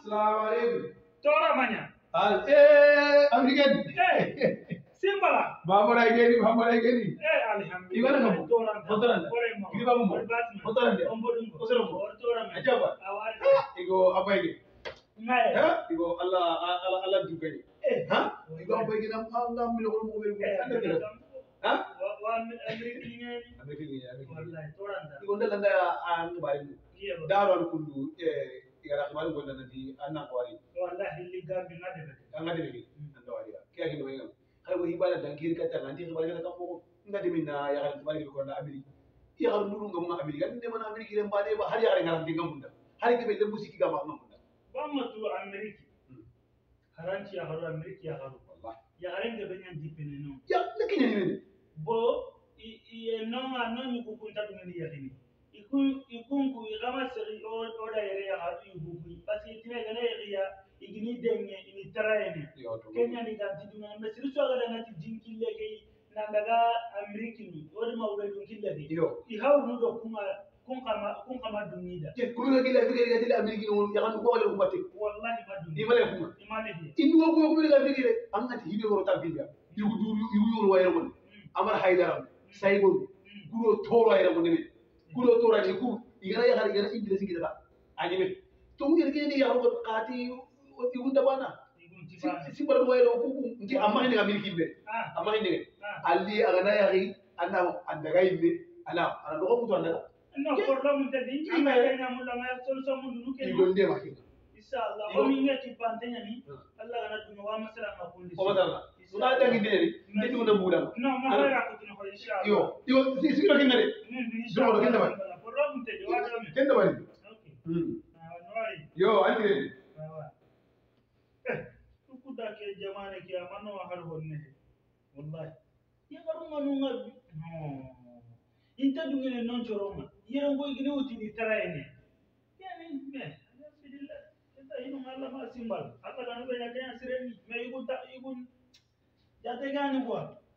السلام عليكم. تورا مانيا. أمريكان. سيمبلا. بابا رايجيني بابا رايجيني. الحمد لله. إيوانا كم. فطرنا. كذي بابا مو. فطرنا. فطرنا. أجابة. إيكو أبا يجي. ها؟ إيكو الله تبكي. ها؟ إيكو أبا يجي نام من الأول مو بيقول. ها؟ أمريكيين. والله تورا. إيكو نلا نلا بايم. دارون كله يا رحمن قلنا ندي أنا قاري. والله اللي قام بنادي. أنا دي أنا قاري. كي أجي نوعين. هل وهي بالله دانكير كتر nanti kembali kita kamu nggak dimina ya kan kembali ke kota Amerika. Ya kalau dulu nggak mau Amerika, ini mana Amerika yang pada hari hari ngaranti nggak munda. Hari kita beli musik nggak mau munda. Bama tu Amerika. Haranci ya haru Amerika ya haru. Ya haran nggak banyak di peneno. Ya, lekin ini. Bo nonga nonyi kukunta dengan dia ini. Ikunku igama seri oda yere ya haru ibuku. Pasti tina gana ya igini denge ini terane. Kenya ni ganti dunia mesiri so agada ngati jinkille ke nandaga Amerika ni. Odi mawure dunkille ke. Ihaw nudo kun kama dunida. Ke kulu lagi lagi dari Amerika ni ya kan ko wala umati. Wallahi madun. Di mana kuma? Imane dia. Indu ko lagi Amerika am ngati hibe ko ta bidia. Yugu yoro wayra mon. Amar haydara saybon kuro toro ayra mon ne. Kuro toro ni ku igara ya har igara inglesi gida. Ajime. To ngir ke ni ya ko qati igunda bana simbara wayro ku ngi amma ni Amerika be. Amma ni alli agana ya ri anna andaga ibe ana ana do mutu andaga. No, problem tadi. Ima kena mula ngai solusi mundu nuke. Igonde makin. Inshallah. Kami ingat di pantenya ni. Allah kana tunu wa masala makundi. O madalla. Suna da gideri. Ndi tunu budam. No, ma hayra ko tunu ko inshallah. Yo, si kira kinare. Inshallah. Do kenda bari. Problem tadi wa da mi. Kenda bari. Okay. Nori. Yo, anti. Tukuda ke jamane ke amano har honne. Wallahi. Ya garu manu ngabi. No. Inta dungene non choroma yero ngoy gine utini taraene yani me alhamdulillah kita ino Allah ma simbal Allah kan be nyakanya sireni me igun jate gani kwa